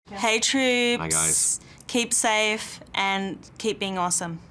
Hey troops. Hi guys. Keep safe and keep being awesome.